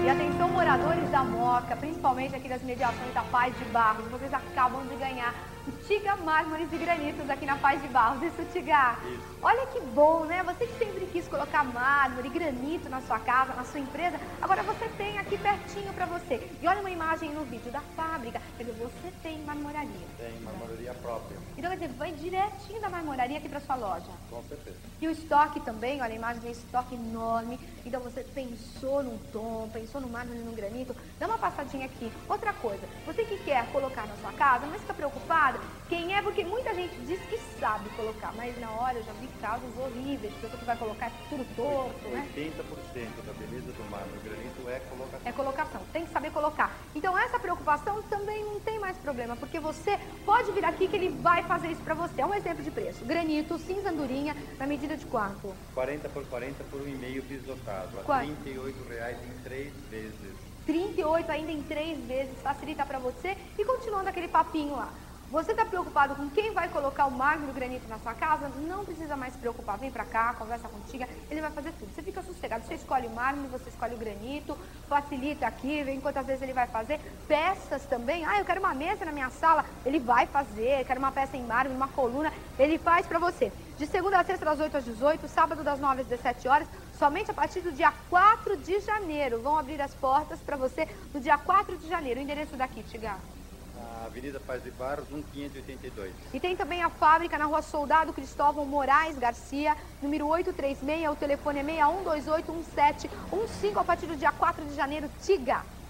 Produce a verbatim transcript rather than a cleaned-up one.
E atenção, moradores da Moca, principalmente aqui das imediações da Paz de Barros, vocês acabam de ganhar o Tiga Mármores e Granitos aqui na Paz de Barros. Isso, Tiga? Isso. Olha que bom, né? Você que sempre quis colocar mármore e granito na sua casa, na sua empresa, agora você tem aqui pertinho pra você. E olha uma imagem no vídeo da fábrica, quer dizer, você tem marmoraria. Tem marmoraria própria. Então, quer dizer, vai direitinho da marmoraria aqui pra sua loja. Com certeza. E o estoque também, olha a imagem do estoque enorme. Então você pensou num tom, pensou no mármore e no granito, dá uma passadinha aqui. Outra coisa, você que quer colocar na sua casa, mas fica preocupada, quem é? Porque muita gente diz que sabe colocar, mas na hora eu já vi casos horríveis, pessoa que vai colocar tudo torto, né? oitenta por cento da beleza do mármore e granito é colocação. É colocação, tem que saber colocar. Então essa preocupação também não tem mais problema, porque você pode vir aqui que ele vai fazer isso pra você. É um exemplo de preço. Granito, cinza andorinha, na medida de quanto? quarenta por quarenta por um e meio pisotado, a Quanto? trinta e oito reais em três vezes. trinta e oito ainda em três vezes, facilita pra você. E continuando aquele papinho lá. Você está preocupado com quem vai colocar o mármore e o granito na sua casa? Não precisa mais se preocupar. Vem pra cá, conversa contigo, ele vai fazer tudo. Você fica sossegado, você escolhe o mármore, você escolhe o granito, facilita aqui, vê quantas vezes ele vai fazer. Peças também, ah, eu quero uma mesa na minha sala, ele vai fazer. Eu quero uma peça em mármore, uma coluna, ele faz pra você. De segunda a sexta, das oito às dezoito, sábado das nove às dezessete horas, somente a partir do dia quatro de janeiro. Vão abrir as portas pra você no dia quatro de janeiro. O endereço daqui, Tiga? Avenida Paz de Barros, um quinhentos e oitenta e dois. E tem também a fábrica na rua Soldado Cristóvão Moraes Garcia, número oitocentos e trinta e seis, o telefone é seis um dois oito um sete um cinco, a partir do dia quatro de janeiro, Tiga.